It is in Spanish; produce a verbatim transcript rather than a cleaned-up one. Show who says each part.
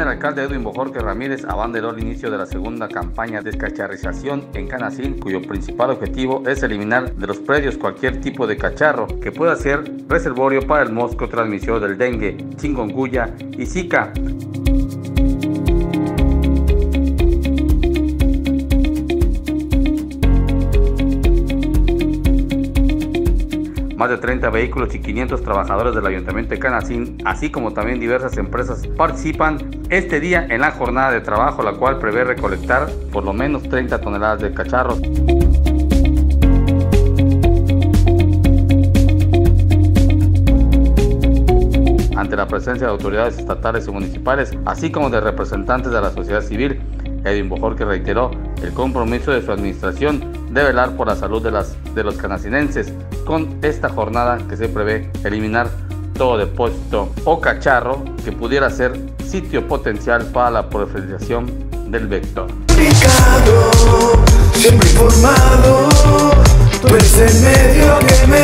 Speaker 1: el alcalde Edwin Bojorquez Ramírez abanderó el inicio de la segunda campaña de descacharrización en Canacín, cuyo principal objetivo es eliminar de los predios cualquier tipo de cacharro que pueda ser reservorio para el mosco transmisor del dengue, chikungunya y zika. Más de treinta vehículos y quinientos trabajadores del Ayuntamiento de Canacín, así como también diversas empresas, participan este día en la jornada de trabajo, la cual prevé recolectar por lo menos treinta toneladas de cacharros. Ante la presencia de autoridades estatales y municipales, así como de representantes de la sociedad civil, Edwin Bojorquez reiteró el compromiso de su administración de velar por la salud de, las, de los canacinenses con esta jornada que se prevé eliminar todo depósito o cacharro que pudiera ser sitio potencial para la proliferación del vector.
Speaker 2: Siempre informado, tú eres el medio que me